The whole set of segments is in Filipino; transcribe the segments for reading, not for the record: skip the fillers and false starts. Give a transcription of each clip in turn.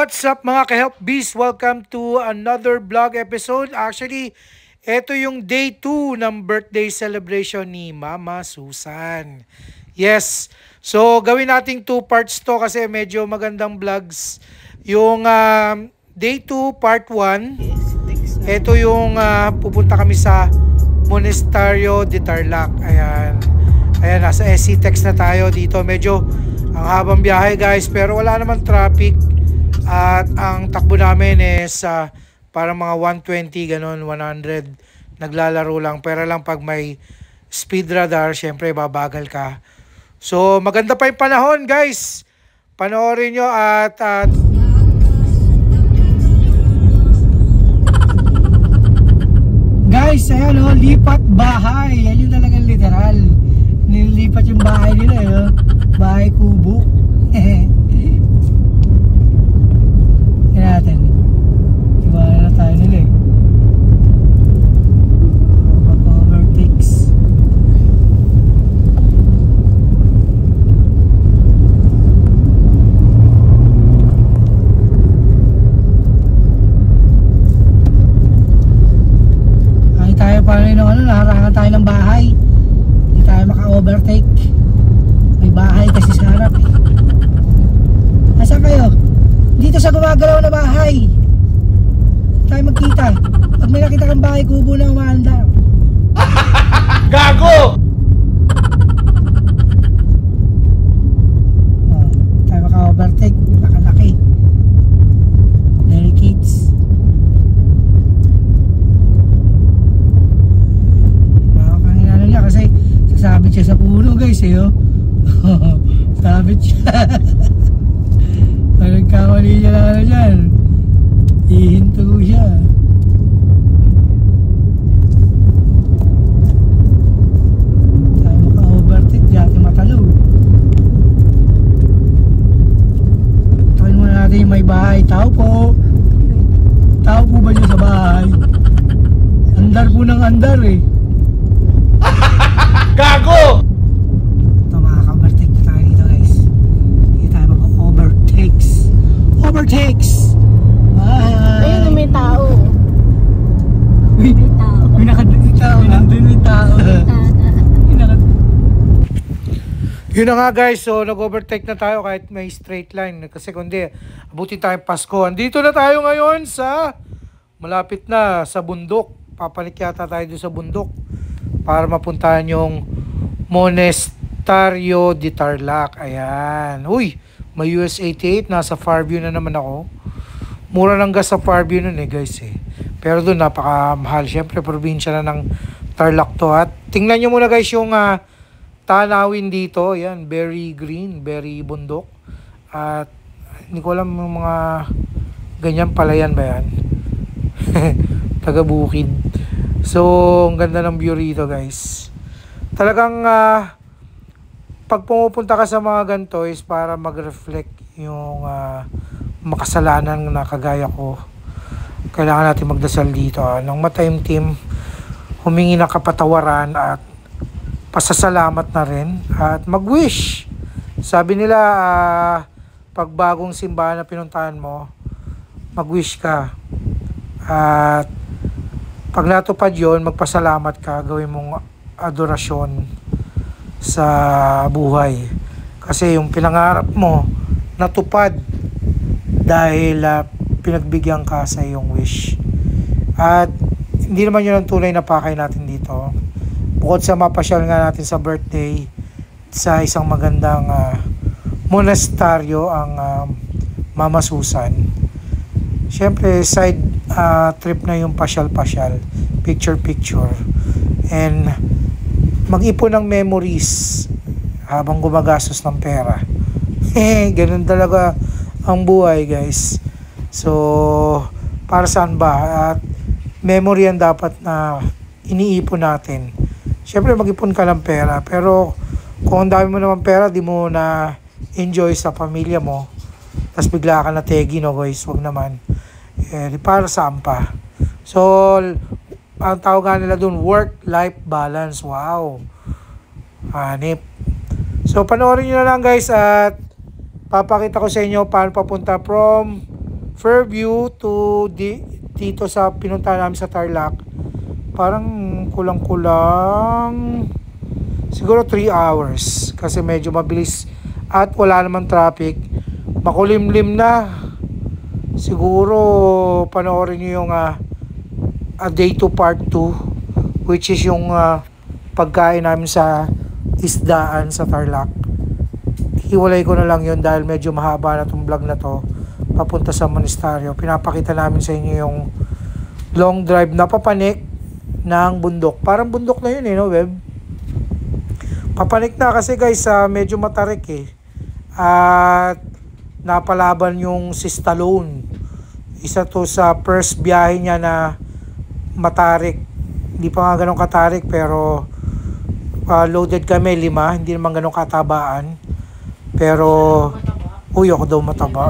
What's up mga ka-Help Beast? Welcome to another vlog episode. Actually, ito yung day 2 ng birthday celebration ni Mama Susan. Yes, so gawin nating 2 parts to kasi medyo magandang vlogs. Yung day 2 part 1, ito yung pupunta kami sa Monasterio de Tarlac. Ayan, nasa SC Tex na tayo dito. Medyo ang habang biyahe guys, pero wala naman traffic. At ang takbo namin is parang mga 120, ganun, 100. Naglalaro lang. Pero lang pag may speed radar, syempre babagal ka. So maganda pa yung panahon guys. Panoorin nyo at guys, ayan o, lipat bahay. Yan yung talagang literal. Nilipat yung bahay nila eh. Bahay kubo. Natin. Iba na tayo nila eh. Overtakes. Ay tayo paano yung naharangan tayo ng bahay. Hindi tayo maka-overtake. May bahay kasi sa harap eh. Asa kayo? Dito sa gumagalaw na bahay tayo magkita. Pag may nakita kang bahay kubo na umaandar. Gago! Tayo maka-overtake. Nakalaki. Very kids. Nakakangilala niya kasi sasabit siya sa puno guys eh oh. Sabit siya. Nagkamali niya lang dyan. Hihinto siya. Tayo maka-overtake. Dati matalo. Tayo muna natin yung may bahay. Tao po. Tao po ba niyo sa bahay? Andar po ng andar eh. Gago! Overtakes. Ayun, may tao. May tao. May tao. May tao. Yun na nga guys, so nag-overtake na tayo kahit may straight line. Kasi kundi, abutin tayong Pasko. Andito na tayo ngayon sa, malapit na sa bundok. Papalik yata tayo doon sa bundok para mapuntahan yung Monasterio de Tarlac. Ayan. Uy! May US 88, nasa Fairview na naman ako. Mura ng gas sa Fairview nun eh guys eh. Pero doon napakamahal. Siyempre probinsya na ng Tarlac to. At tingnan nyo muna guys yung tanawin dito. Yan, very green, very bundok. At hindi ko alam yung mga ganyan palayan ba yan. Taga bukid. So, ang ganda ng view rito guys. Talagang pag pumupunta ka sa mga ganito is para mag-reflect yung makasalanan na kagaya ko. Kailangan natin magdasal dito. Nang mataimtim, humingi ng kapatawaran at pasasalamat na rin. At mag-wish. Sabi nila, pag bagong simbahan na pinuntahan mo, mag-wish ka. At pag natupad yun, magpasalamat ka, gawin mong adorasyon sa buhay. Kasi yung pinangarap mo natupad dahil pinagbigyan ka sa iyong wish. At hindi naman yun ang tunay na pakay natin dito. Bukod sa mapasyal nga natin sa birthday sa isang magandang monasteryo ang Mama Susan. Siyempre side trip na yung pasyal-pasyal, picture-picture, and mag-ipon ng memories habang gumagastos ng pera. Ganun talaga ang buhay guys. So, para saan ba? At memory yan dapat na iniipon natin. Siyempre mag-ipon ka ng pera. Pero kung ang dami mo naman pera, di mo na enjoy sa pamilya mo. Tapos bigla ka na tegi, no guys? Wag naman. Para saan pa? So, ang tawag nila dun, work-life balance. Wow. Hanip. So, panoorin nyo na lang guys at papakita ko sa inyo paano papunta from Fairview to dito sa pinuntahan namin sa Tarlac, parang kulang-kulang siguro 3 hours kasi medyo mabilis at wala namang traffic. Makulimlim na. Siguro panoorin niyo yung Day 2 Part 2, which is yung pagkain namin sa isdaan sa Tarlac. Hiwalay ko na lang yun dahil medyo mahaba na itong vlog na to papunta sa monasteryo. Pinapakita namin sa inyo yung long drive na papanik ng bundok. Parang bundok na yun no, Web? Papanik na kasi guys, medyo matarik At napalaban yung si Stallone. Isa to sa first biyahe niya na matarik. Hindi pa nga ganun katarik pero loaded kami 5, hindi naman ganun katabaan. Pero uy, ako daw mataba.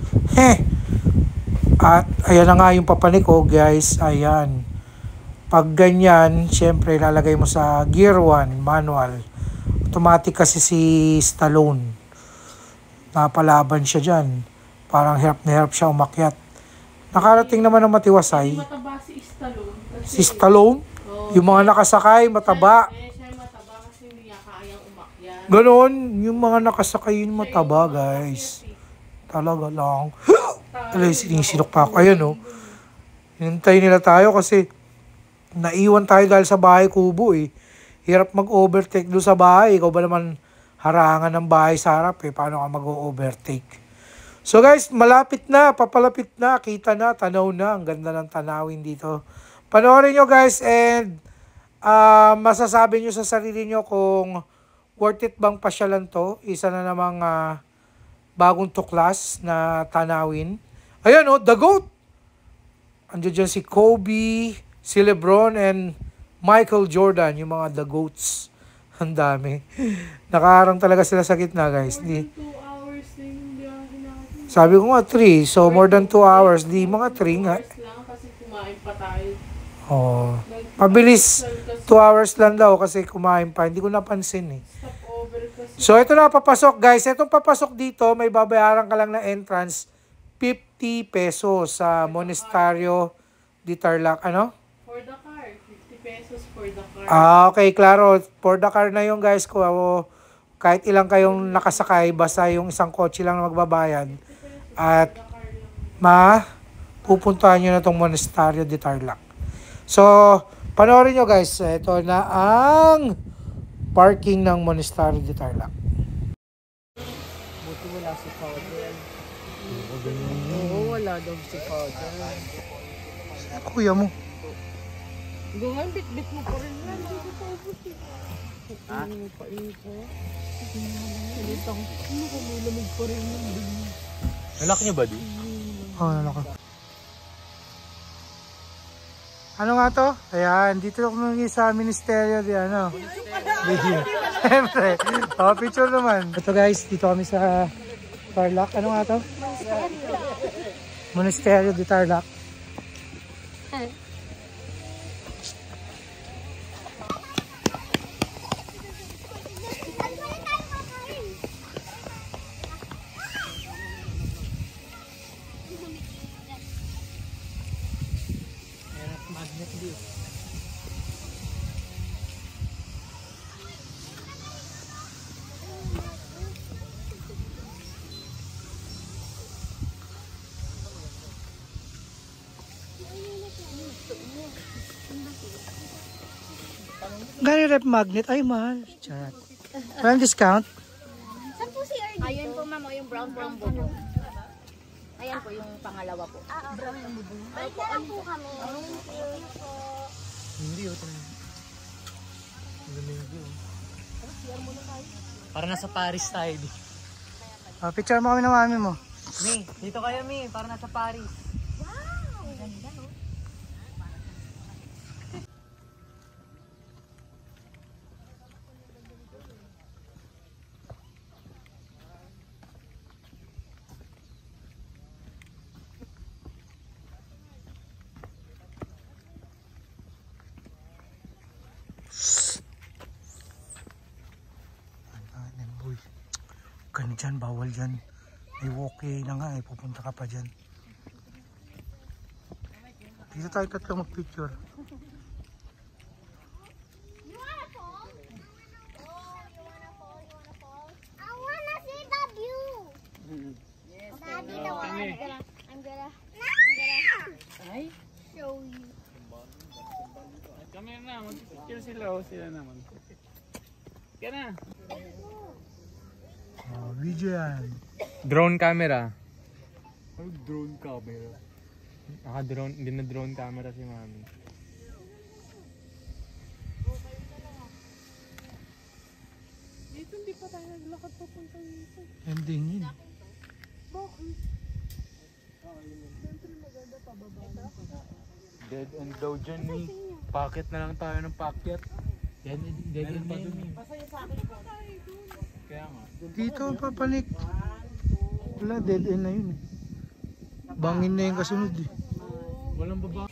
At ayan na nga yung papanik guys. Ayan. Pag ganyan, syempre lalagay mo sa gear 1 manual. Automatic kasi si Stallone. Napalaban siya dyan. Parang hirap na hirap siya umakyat. Nakarating naman ng matiwasay. Mataba si Stallone. Si Stallone? Yung mga nakasakay, mataba. Siya mataba kasi hindi niya kayang umakyat. Ganon, yung mga nakasakay yun mataba, guys. Talaga lang. Alay, sinisinok pa ako. Ayan, hinintay nila tayo kasi naiwan tayo dahil sa bahay kubo Hirap mag-overtake doon sa bahay. Ikaw ba naman harangan ng bahay sa harap paano ka mag-overtake? So guys, malapit na, papalapit na, kita na, tanaw na. Ang ganda ng tanawin dito. Panoorin nyo guys and masasabi nyo sa sarili nyo kung worth it bang pasyalan to. Isa na namang bagong tuklas na tanawin. Ayan The GOAT! Andiyan dyan si Kobe, si LeBron, and Michael Jordan, yung mga The GOATs. Ang dami. Nakaharang talaga sila sa gitna guys. More than 2 hours na yung biyahe natin. Sabi ko nga 3. So more than 2 hours. Di mga 3 nga. 2 hours lang kasi kumain pa tayo. Mabilis. 2 hours lang daw kasi kumain pa. Hindi ko napansin Stopover kasi. So ito na papasok guys. Itong papasok dito, may babayaran ka lang na entrance. 50 pesos sa Monasterio de Tarlac. Ano? For the car. 50 pesos for the car. Okay, klaro. For the car na yung guys ko. Kahit ilang kayong nakasakay, basta yung isang kotse lang na magbabayad. At pupuntahan nyo na itong Monasterio de Tarlac. So, panoorin nyo guys. Ito na ang parking ng Monasterio de Tarlac. Buti wala si Father. Oo, wala daw si Father. Kuya mo. Gangan, bit-bit mo pa rin na. Hindi ko pa ubus Hindi mo pa ito. Salita ko. Ano ko, may lamig pa rin yun. Nalak niyo ba di? Nalak. Ano nga to? Ayan, dito ako sa ministeryo di Siyempre. Picture naman. Ito guys, dito kami sa Tarlac. Ano nga to? Monasterio de Tarlac. Gano'y rep magnet? Ay, mahal. Charot. Walang discount? Saan po si RD? Ayun po ma'am, yung brown bubong. Ayan po yung pangalawa po. Brown yung bubong. Ay, kaya po kami. Hindi Para nasa Paris tayo di. Picture mo kami ng mami mo. Mi, dito kayo Mi, para nasa Paris. Wow! Ganda no? Ganun dyan, bawal dyan. May walkway na nga pupunta ka pa dyan. Dito tayo tatlo mag-picture. You wanna fall? Oh, you wanna fall? You wanna fall? I wanna see the view. Yes. Daddy, the one I'm gonna show you. Kami na, mag-picture sila o sila naman. Kaya na. Oh, video yan. Drone camera. Drone camera. Naka-drone, hindi na drone camera si mami. Dito hindi pa tayo naglakad papunta dito. Ending yun. Bakit? Siyempre maganda pababa na. Dead end daw dyan eh. Packet na lang tayo ng packet. Dead end pa dun eh. Kaya nga. Dito papanik. Wala, dead end na yun. Bangin na yung kasunod eh. Walang baba.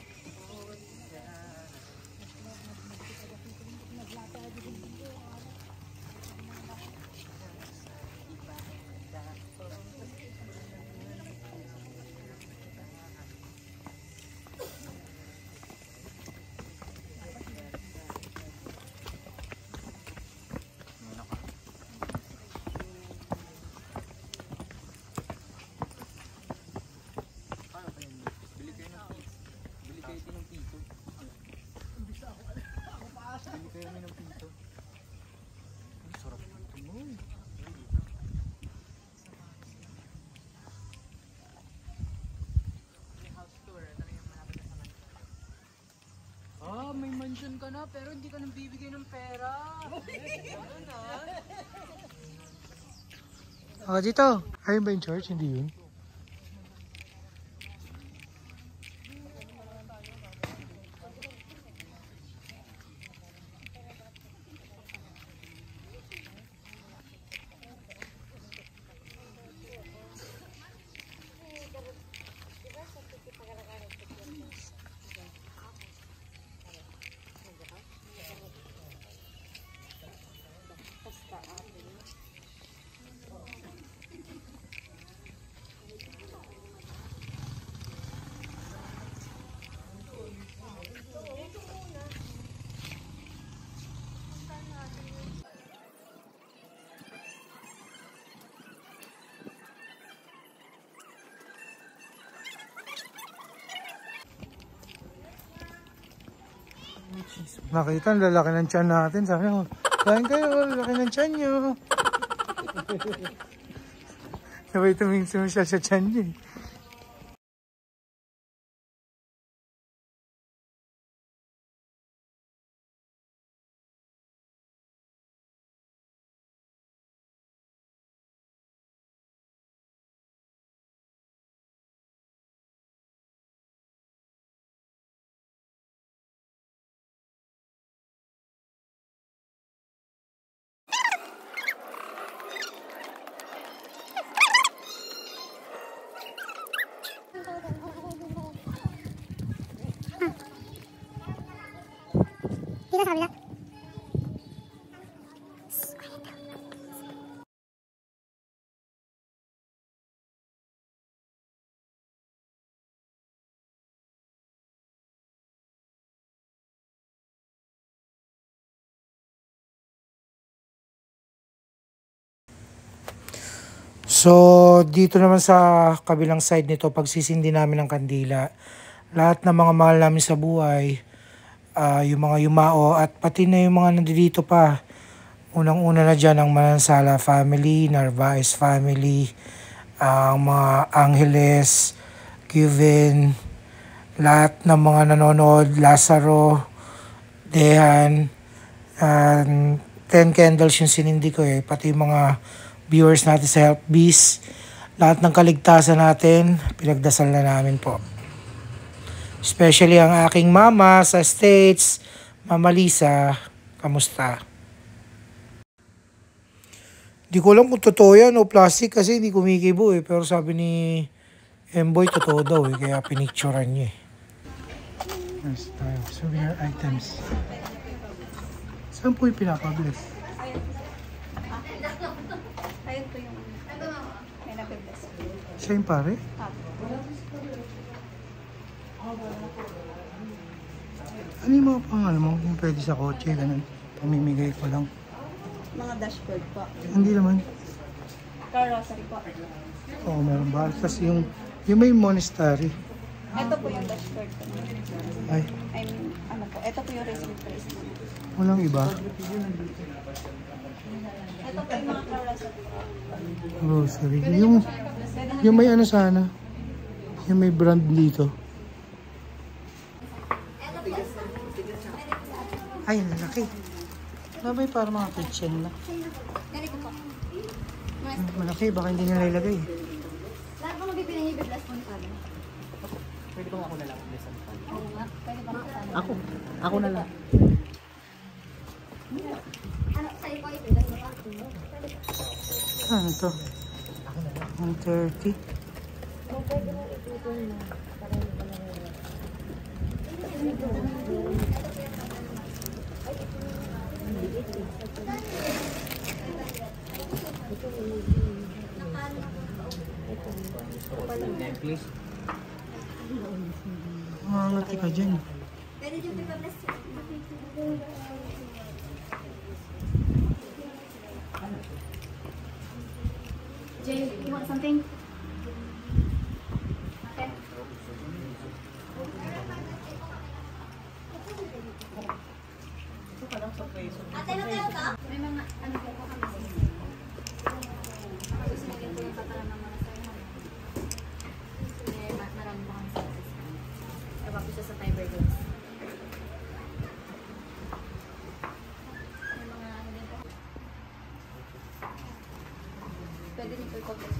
Ah, may mansion ka na pero hindi ka nang bibigay ng pera. Dito. Ayun ba yung church? Hindi yun. Nakita, ang lalaki ng tiyan natin. Sabi ko, kain kayo, lalaki ng tiyan nyo. Sabay tumingin siya sa tiyan niya. Dito sa kabila. So, dito naman sa kabilang side nito, pagsisindi namin ng kandila, lahat ng mga mahal namin sa buhay, yung mga yumao at pati na yung mga nandito pa. Unang-una na dyan ang Manansala family, Narvaez family, ang mga Angeles, Kevin, lahat ng mga nanonood, Lazaro, Dehan, 10 candles yung sinindi ko eh, pati yung mga viewers natin sa Help Beast, lahat ng kaligtasan natin, pinagdasal na namin po. Especially ang aking mama sa States, Mama Lisa, kamusta? Di ko alam kung totoo yan o plastic kasi hindi kumikibo eh. Pero sabi ni Emboy, totoo daw eh. Kaya pinicturean niya eh. Yes, tayo. Souvenir items. Saan po yung pinapabless? Ayun po yung may napibless. Siya yung pare? Ano yung mga pangalan mo? Kung pwede sa kotse, ganun. Pamimigay ko lang. Mga dashboard po. Hindi naman. Carrossery po. Oo, meron ba? Tapos yung may monastery. Ito po yung dashboard po. Ay, I mean, ano po, ito po yung racing place po. walang iba. Ito po yung mga carrossery po. Grocery. Yung may ano sana. Yung may brand dito. Ay, lalaki. Labay para mga kitchen na. Ganito po. Malaki, baka hindi nila ilagay. Lahat mo magpipilihin yung biblas mo ni Father. Pwede bang ako na lang? Oo nga. Pwede ba kasama? Ako na lang. Ano, sa'yo ko ibiblas mo pa? Ano to? 130. Necklace. Mangangati ka dyan. Pwede yung biblas. Jay, you want something? Okay. Ate, hotel ka? May mga ano po po kami sa inyo. Gusto nyo po yung patalan ng mga sa'yo. Marami po kami sa assistant. Ewa po siya sa Tiber Goods. May mga ano din po. Pwede niyo po i-copy.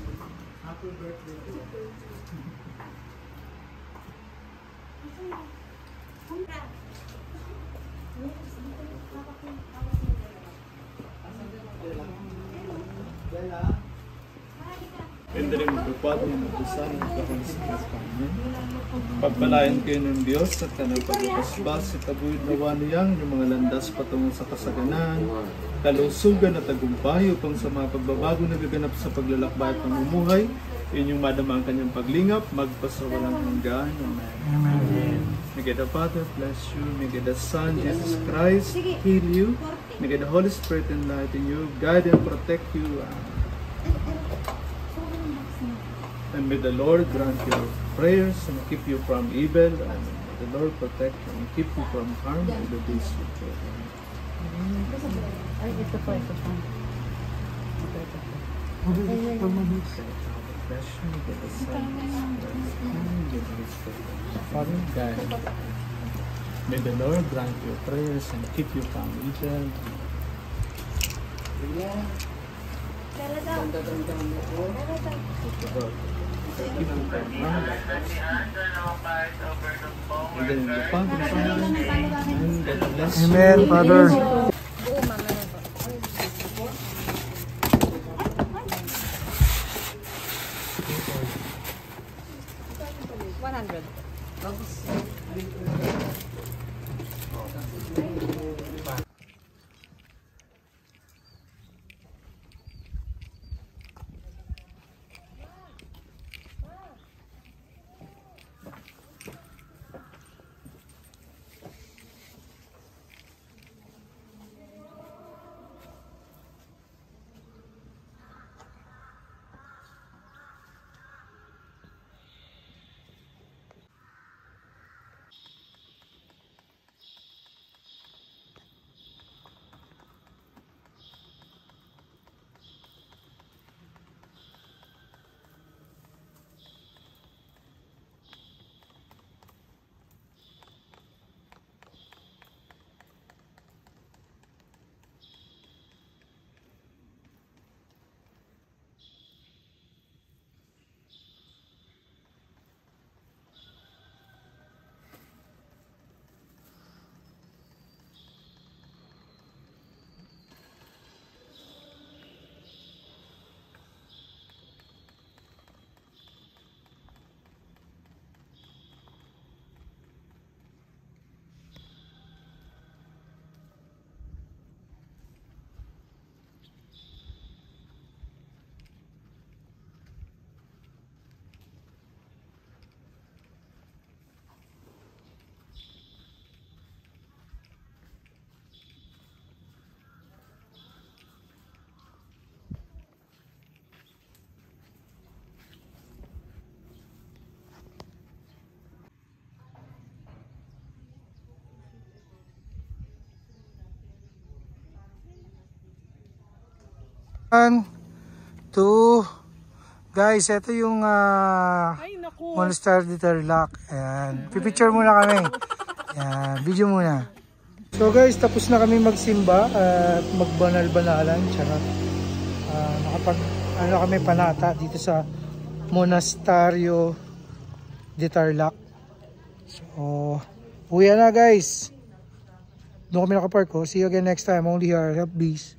In the name of the Father, and of the Son, and of the Holy Spirit. Amen. Pagpalain kayo ng Diyos at kanang pagpapasbas sa tabuid nawa niyang yung mga landas patungo sa kasaganan, kalusugan at tagumpay upang sa mga pagbabago na gaganap sa paglalakbay at pamumuhay, inyong madama ang kanyang paglingap, magpasawalang hanggan. Amen. May God the Father bless you. May God the Son, Jesus Christ, heal you. May God the Holy Spirit enlighten you, guide and protect you. And may the Lord grant your prayers and keep you from evil, and may the Lord protect you and keep you from harm in the days you live. Ay, ito po, ito po. Bless you, may God the Son, may the Holy Spirit. Father, guide. May the Lord grant your prayers and keep you from evil. Keep you from harm. In the name of the Father, Son, and God bless you. Amen, Father. Oo, mama na po. 1, 2. Guys, ito yung Ay, naku. Monastery de Tarlac. Ayan. Pipicture muna kami. Ayan. Video muna. So guys, tapos na kami magsimba at magbanal-banalan. Charot. Kami panata dito sa Monasterio de Tarlac. So, uwi na guys. Doon kami nakapark ko. See you again next time. Only here. Help bees.